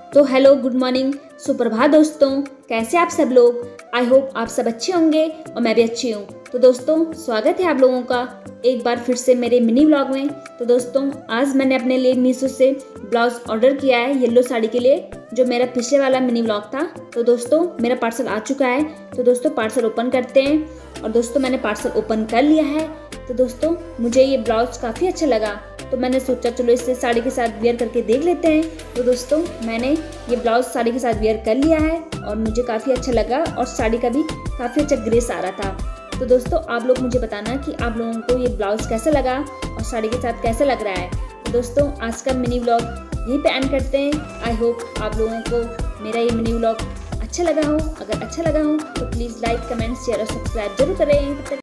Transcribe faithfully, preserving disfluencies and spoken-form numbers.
तो hello, good morning, सुप्रभात दोस्तों। कैसे आप सब लोग? आई होप आप सब अच्छे होंगे और मैं भी अच्छी हूँ। तो दोस्तों, स्वागत है आप लोगों का एक बार फिर से मेरे मिनी व्लॉग में। तो दोस्तों, आज मैंने अपने लिए मीशो से ब्लाउज ऑर्डर किया है येलो साड़ी के लिए, जो मेरा पिछले वाला मिनी व्लॉग था। तो दोस्तों, मेरा पार्सल आ चुका है। तो दोस्तों, पार्सल ओपन करते हैं। और दोस्तों, मैंने पार्सल ओपन कर लिया है। तो दोस्तों, मुझे ये ब्लाउज काफ़ी अच्छा लगा, तो मैंने सोचा चलो इसे साड़ी के साथ वेयर करके देख लेते हैं। तो दोस्तों, मैंने ये ब्लाउज साड़ी के साथ वेयर कर लिया है और मुझे काफ़ी अच्छा लगा और साड़ी का भी काफ़ी अच्छा ग्रेस आ रहा था। तो दोस्तों, आप लोग मुझे बताना कि आप लोगों को ये ब्लाउज कैसा लगा और साड़ी के साथ कैसा लग रहा है। तो दोस्तों, आज का मिनी व्लॉग यहीं पे एंड करते हैं। आई होप आप लोगों को मेरा ये मिनी व्लॉग अच्छा लगा हो। अगर अच्छा लगा हो तो प्लीज़ लाइक, कमेंट, शेयर और सब्सक्राइब जरूर करें।